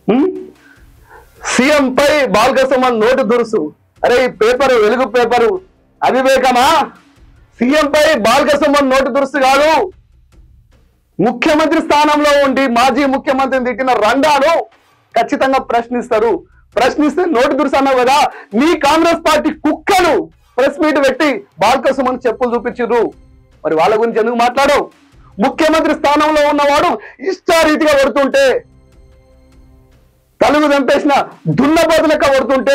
CM పై బాల్కసుమన్ నోటు దురుసు. అరే ఈ పేపరు వెలుగు పేపరు అవివేకమా? సీఎం పై బాల్కసుమన్ నోటు దురుసు కాదు. ముఖ్యమంత్రి స్థానంలో ఉండి మాజీ ముఖ్యమంత్రిని తిట్టిన రంగాను ఖచ్చితంగా ప్రశ్నిస్తారు. ప్రశ్నిస్తే నోటు దురుసు అన్నావు కదా. నీ కాంగ్రెస్ పార్టీ కుక్కలు ప్రెస్ మీట్ పెట్టి బాల్కసుమన్ చెప్పులు చూపించారు. మరి వాళ్ళ గురించి ఎందుకు మాట్లాడవు? ముఖ్యమంత్రి స్థానంలో ఉన్నవాడు ఇష్టారీతిగా కొడుతుంటే, తలుగు చంపేసిన దున్నపోతు లెక్క కొడుతుంటే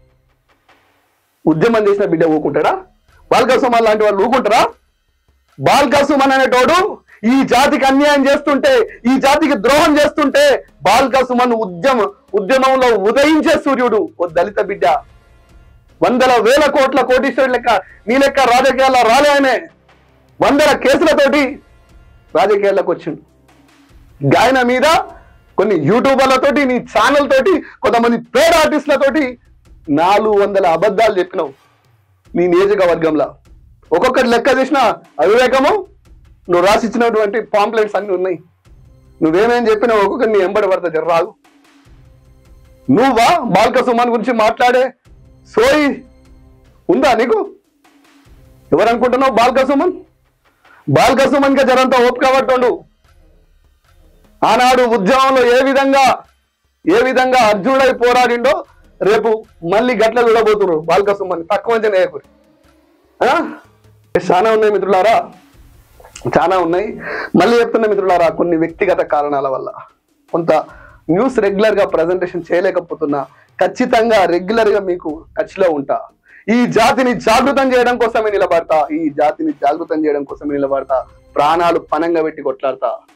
ఉద్యమం చేసిన బిడ్డ ఊకుంటాడా? బాల్కసుమన్ లాంటి వాళ్ళు ఊకుంటారా? బాల్కసుమన్ అనేటోడు ఈ జాతికి అన్యాయం చేస్తుంటే, ఈ జాతికి ద్రోహం చేస్తుంటే బాల్కసుమన్ ఉద్యమంలో ఉదయించే సూర్యుడు. ఓ దళిత బిడ్డ, వందల వేల కోట్ల కోటీశ్వరుడు లెక్క నీ లెక్క రాజకీయాల్లో రాలే. ఆయనే వందల కేసులతోటి రాజకీయాల్లోకి వచ్చిండు. గాయన మీద కొన్ని యూట్యూబర్లతోటి, నీ ఛానల్ తోటి, కొంతమంది పేడ్ ఆర్టిస్టులతోటి 400 అబద్ధాలు చెప్పినావు నీ నియోజకవర్గంలో. ఒక్కొక్కటి లెక్క చేసిన అవివేకము. నువ్వు రాసిచ్చినటువంటి పాంప్లెట్స్ అన్ని ఉన్నాయి. నువ్వేమేం చెప్పినావు ఒక్కొక్కటి నీ ఎంబడి పడతా జర్రాదు. నువ్వా బాల్కసుమన్ గురించి మాట్లాడే సోయి ఉందా నీకు? ఎవరనుకుంటున్నావు బాల్కసుమన్? బాల్కసుమన్ కి జరంతా ఓపిక పట్టుండు. ఆనాడు ఉద్యమంలో ఏ విధంగా అర్జునుడై పోరాడిండో రేపు మళ్ళీ గట్ల చూడబోతున్నారు బాల్కసుమన్. తక్కువ అంచనా వేయకూరి. చాలా ఉన్నాయి మిత్రులారా, చాలా ఉన్నాయి. మళ్ళీ చెప్తున్నా మిత్రులారా, కొన్ని వ్యక్తిగత కారణాల వల్ల కొంత న్యూస్ రెగ్యులర్ గా ప్రజెంటేషన్ చేయలేకపోతున్నా. ఖచ్చితంగా రెగ్యులర్ గా మీకు టచ్లో ఉంటా. ఈ జాతిని జాగృతం చేయడం కోసమే నిలబడతా. ప్రాణాలు పనంగా పెట్టి కొట్లాడతా.